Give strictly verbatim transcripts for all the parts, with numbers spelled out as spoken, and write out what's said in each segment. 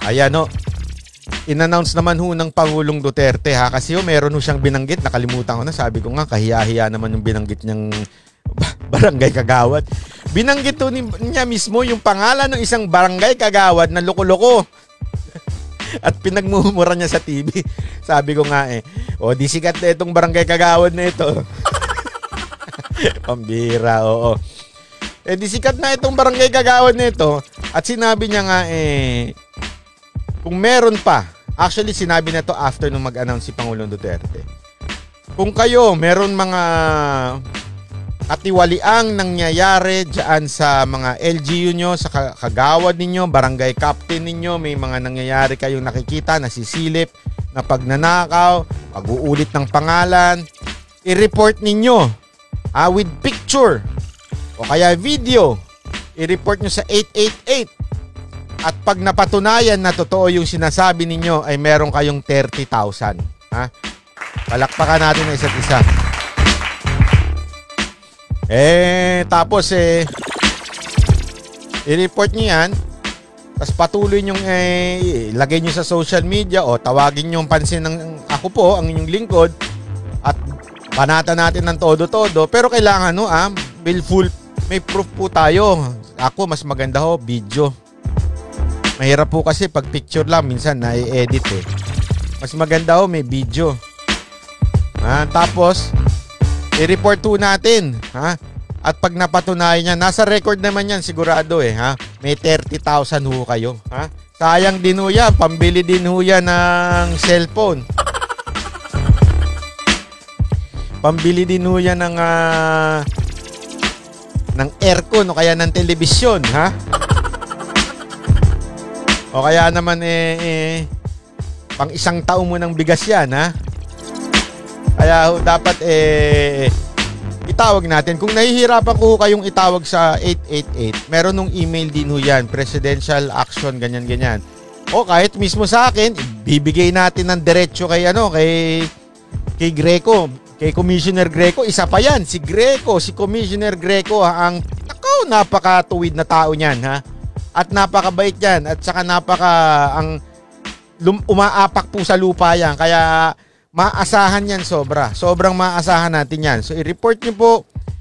Ayan o. In-announce naman ho ng Pangulong Duterte ha. Kasi ho, meron ho siyang binanggit. Nakalimutan ko na. Sabi ko nga, kahiya-hiya naman yung binanggit niyang barangay kagawad. Binanggit ho niya mismo yung pangalan ng isang barangay kagawad na loko-loko. At pinagmumura niya sa T V. Sabi ko nga eh, o di sikat na itong barangay kagawad na ito. Pambira, oo. Eh di sikat na itong barangay kagawad na ito. At sinabi niya nga eh, kung meron pa, actually sinabi na to after nung mag-announce si Pangulong Duterte. Kung kayo meron mga katiwaliang nangyayari dyan sa mga L G U nyo, sa kagawad ninyo, barangay captain ninyo, may mga nangyayari kayong nakikita, nasisilip, na pagnanakaw, pag-uulit ng pangalan, i-report ninyo ah, with picture o kaya video, i-report nyo sa eight eight eight. At pag napatunayan na totoo yung sinasabi ninyo ay meron kayong thirty thousand. Ha? Palakpakan natin na isa't isa. Eh, tapos eh, i-report nyo yan. Tapos patuloy nyo eh, ilagay nyo sa social media o tawagin nyo pansin ng ako po, ang inyong lingkod. At banata natin ng todo-todo. Pero kailangan no, ah, will full, may proof po tayo. Ako, mas maganda ho, video. Mahirap po kasi pag picture lang, minsan na-edit eh. Mas maganda ho, may video. Ha? Tapos, i-report po natin. Ha? At pag napatunayan niya, nasa record naman yan sigurado eh. Ha? May thirty thousand ho kayo. Ha? Sayang din ho yan. Pambili din ho yan ng cellphone. Pambili din ho yan ng, uh, ng aircon o kaya ng telebisyon. Ha? O kaya naman eh, eh pang isang taon mo ng bigas yan, ha? Kaya dapat eh itawag natin. Kung nahihirapan ko kayong itawag sa eight eight eight, meron nung email din ho yan, presidential action, ganyan-ganyan. O kahit mismo sa akin, bibigay natin ng diretso kay ano, kay kay Greco, kay Commissioner Greco. Isa pa yan, si Greco, si Commissioner Greco, ha? Ang ako, napakatuwid na tao niyan, ha? At napakabait yan. At saka napaka ang lum, umaapak po sa lupa yan. Kaya maasahan yan sobra. Sobrang maasahan natin yan. So i-report nyo po.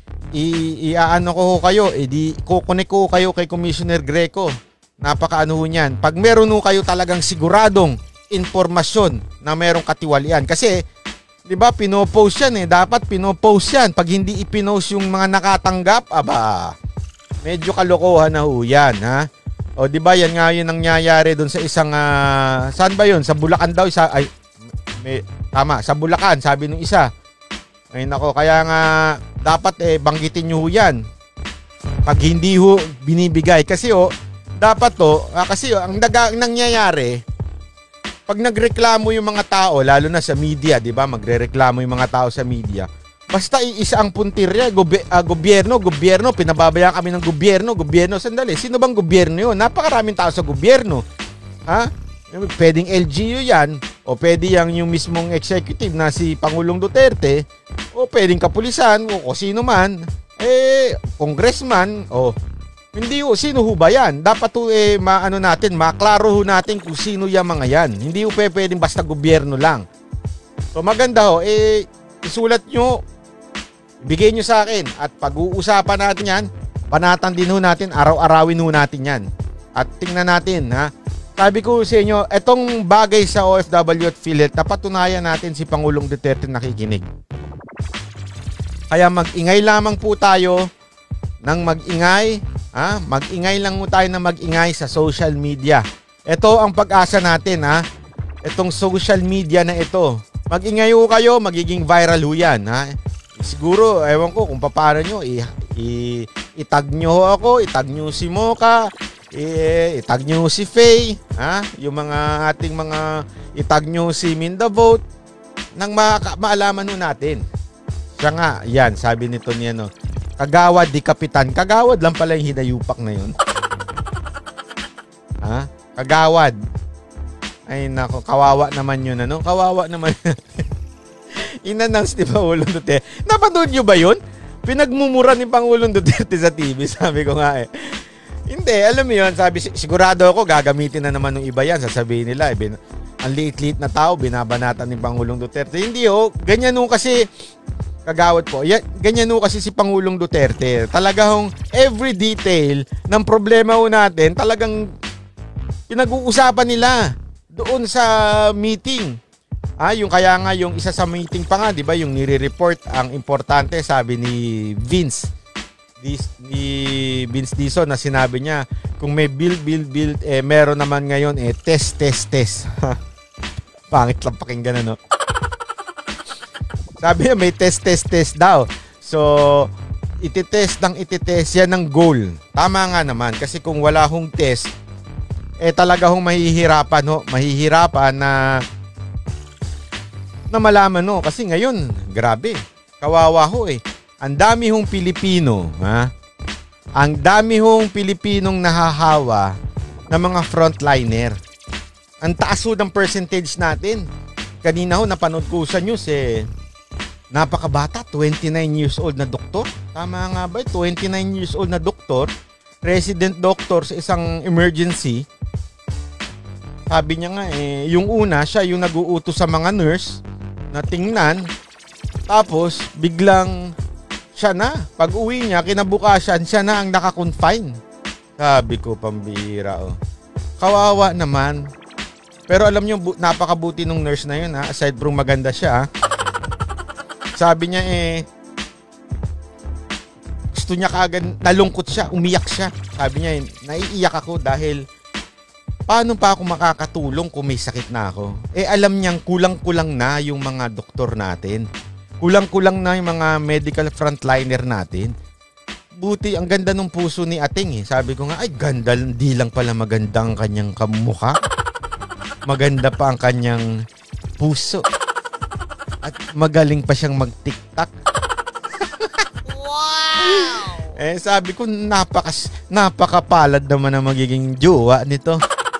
I-aano ko kayo. I-di kukunik ko kayo kay Commissioner Greco. Napaka ano yan. Pag meron ho kayo talagang siguradong informasyon na merong katiwalian. Kasi di ba pinopost yan eh. Dapat pinopost yan. Pag hindi ipinost yung mga nakatanggap, aba, medyo kalokohan na ho yan, ha? O di ba yan nga yung nangyayari doon sa isang uh, saan ba yun? Sa Bulacan daw isa ay may, tama, sa Bulacan sabi nung isa. Ay nako, kaya nga dapat eh banggitin niyo ho yan. Pag hindi ho binibigay kasi ho dapat to ah, kasi ho, ang daga, nangyayari pag nagreklamo yung mga tao lalo na sa media, di ba? Magrereklamo yung mga tao sa media. Basta iisa ang puntirya, gobe, uh, gobyerno, gobyerno, pinababayaan kami ng gobyerno, gobyerno, sandali, sino bang gobyerno yun? Napakaraming tao sa gobyerno. Ha? Pwedeng L G U yan, o pwede yang yung mismong executive na si Pangulong Duterte, o pwedeng kapulisan, o, o sino man, eh, congressman, o hindi ho, sino ho ba yan? Dapat ho, eh, maano natin, maklaro ho natin kung sino yung mga yan. Hindi ho pwedeng basta gobyerno lang. So maganda ho, eh, isulat nyo, bigay nyo sa akin at pag-uusapan natin yan, panatan din ho natin, araw-arawin ho natin yan. At tingnan natin, ha. Sabi ko sa inyo, etong bagay sa O F W at PhilHealth, napatunayan natin si Pangulong Duterte nakikinig. Kaya mag-ingay lamang po tayo ng mag-ingay, ha. Mag-ingay lang po tayo ng mag-ingay sa social media. Ito ang pag-asa natin, ha. Itong social media na ito. Mag-ingay ho kayo, magiging viral ho yan, ha. Siguro, ewan ko kung paano nyo, i, i, itag nyo ako, itag nyo si Mocha, i, itag nyo si Faye, ha? Yung mga ating mga, itag nyo si Mindavote, nang ma maalaman ho natin. Siya nga, yan, sabi nito niya, no, kagawad di kapitan. Kagawad lang pala yung hinayupak na yun. Ha? Kagawad. Ay nako, kawawa naman yun, ano? Kawawa naman. In-announce ni Pangulong Duterte. Napanood nyo ba yun? Pinagmumura ni Pangulong Duterte sa T V. Sabi ko nga eh. Hindi, alam mo yun, sabi, sigurado ako gagamitin na naman ng iba yan. Sasabihin nila, eh, bin, ang liit-liit na tao, binabanatan ni Pangulong Duterte. Hindi oh, ganyan ho kasi, kagawad po, yan, ganyan ho kasi si Pangulong Duterte. Talagang every detail ng problema ho natin, talagang pinag-uusapan nila doon sa meeting. Ah, yung kaya nga yung isa sa meeting pa nga, 'di ba, yung nire-report ang importante, sabi ni Vince ni Vince Dizon na sinabi niya, kung may build build build eh meron naman ngayon eh test test test. Pangit lang pakinggan, ano. Sabi niya may test test test daw. So iti-test ng iti-test yan ng goal. Tama nga naman kasi kung wala hong test eh talaga hong mahihirapan ho, mahihirapan na na malaman no, kasi ngayon grabe, kawawa ho eh. Ang dami hong Pilipino, ha? Ang dami hong Pilipinong nahahawa ng mga frontliner. Ang taas ho ng percentage natin. Kanina ho napanood ko sa news eh, napakabata, twenty-nine years old na doktor. Tama nga ba? twenty-nine years old na doktor, resident doctor sa isang emergency. Sabi niya nga eh, yung una siya yung nag-uutos sa mga nurse na tingnan, tapos biglang siya na, pag uwi niya, kinabukasan siya na ang naka-confine. Sabi ko, pambihira oh. Kawawa naman. Pero alam niyo, bu- napakabuti nung nurse na yun, ha? Aside from maganda siya, ha? Sabi niya eh, gusto niya kagad, nalungkot siya, umiyak siya. Sabi niya, naiiyak ako dahil paano pa ako makakatulong kung may sakit na ako? Eh alam niyang kulang-kulang na yung mga doktor natin. Kulang-kulang na yung mga medical frontliner natin. Buti, ang ganda ng puso ni Ating eh. Sabi ko nga, ay ganda, di lang pala maganda ang kanyang kamukha. Maganda pa ang kanyang puso. At magaling pa siyang mag-tiktak. Wow! Eh sabi ko, napakas, napakapalad naman ang magiging jowa nito.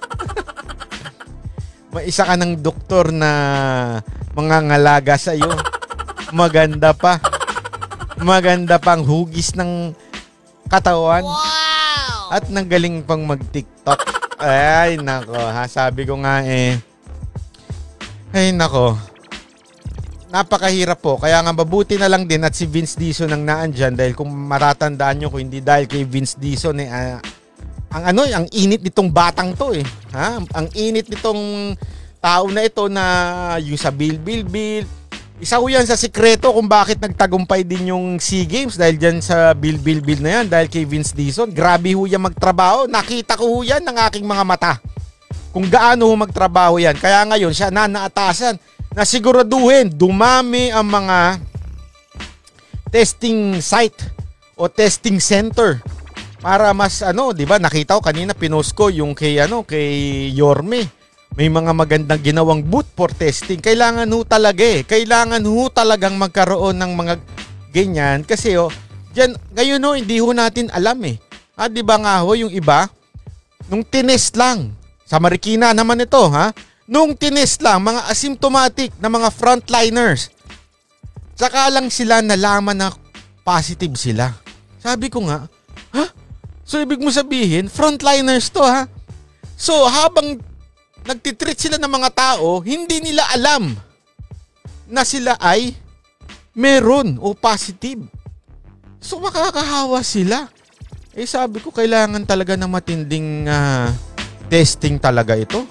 May isa ka ng doktor na mangangalaga sa iyo. Maganda pa. Maganda pang hugis ng katawan. Wow! At nanggaling pang mag-TikTok. Ay, nako. Ha? Sabi ko nga eh. Ay, nako. Napakahirap po. Kaya nga mabuti na lang din at si Vince Dizon ang naandyan dahil kung matatandaan nyo, kung hindi dahil kay Vince Dizon eh, uh, ang ano, ang init nitong batang to eh. Ha? Ang init nitong tao na ito na yung sa Bill Bill Bill. Isa ko yan sa sikreto kung bakit nagtagumpay din yung SEA Games dahil dyan sa Bill Bill Bill na yan, dahil kay Vince Dizon. Grabe ho yan magtrabaho. Nakita ko ho yan ng aking mga mata. Kung gaano ho magtrabaho yan. Kaya ngayon siya na naatasan na siguraduhin dumami ang mga testing site o testing center para mas ano, 'di ba? Nakita ko kanina pinost ko yung kay ano, kay Yorme. May mga magandang ginawang booth for testing. Kailangan ho talaga eh. Kailangan ho talagang magkaroon ng mga ganyan. Kasi oh, dyan, ngayon ho, hindi ho natin alam eh. Ah, di ba nga ho, yung iba, nung tinest lang, sa Marikina naman ito, ha? Nung tinest lang, mga asymptomatic na mga frontliners, saka lang sila nalaman na positive sila. Sabi ko nga, ha? So, ibig mo sabihin, frontliners to, ha? So, habang nagtitreat sila ng mga tao, hindi nila alam na sila ay meron o positive. So makakahawa sila. Eh sabi ko, kailangan talaga ng matinding uh, testing talaga ito.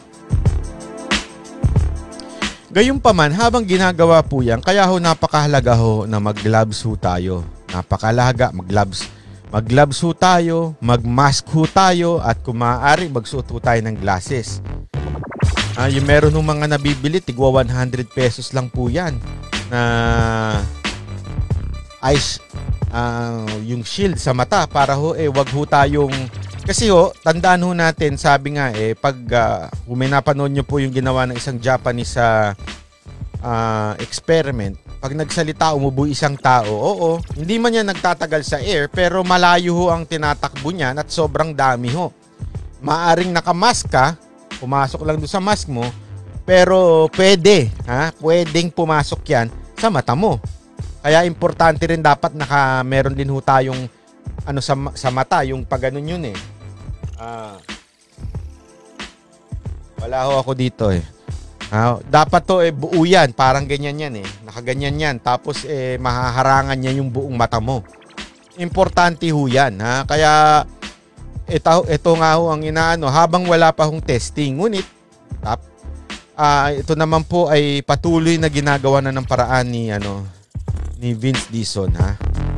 Gayunpaman, habang ginagawa po yan, kaya ho napakahalaga ho na mag-gloves ho tayo. Napakahalaga, mag-gloves. Mag-gloves ho tayo, mag-mask ho tayo, at kung maaari, magsuot ho tayo ng glasses. Ah, yung meron ng mga nabibili, tigwa one hundred pesos lang po yan. Na ice, uh, yung shield sa mata para ho, eh, wag ho tayong, kasi ho, tandaan ho natin, sabi nga eh, pag, uh, kung may napanood nyo po yung ginawa ng isang Japanese sa uh, uh, experiment, pag nagsalita, umubo isang tao, oo, hindi man yan nagtatagal sa air, pero malayo ho ang tinatakbo niyan at sobrang dami ho. Maaring nakamask ka, pumasok lang doon sa mask mo, pero pwede, ha? Pwedeng pumasok yan sa mata mo. Kaya importante rin dapat naka meron din ho tayong ano sa, sa mata, yung pag ganun yun eh. Ah. Wala ho ako dito eh. Ah, dapat to eh buo yan, parang ganyan yan eh. Nakaganyan yan, tapos eh mahaharangan niya yung buong mata mo. Importante ho yan, ha. Kaya ito, ito nga ho ang inaano habang wala pa hong testing. Ngunit tap, ah, ito naman po ay patuloy na ginagawa na ng paraan ni ano ni Vince Dizon, ha.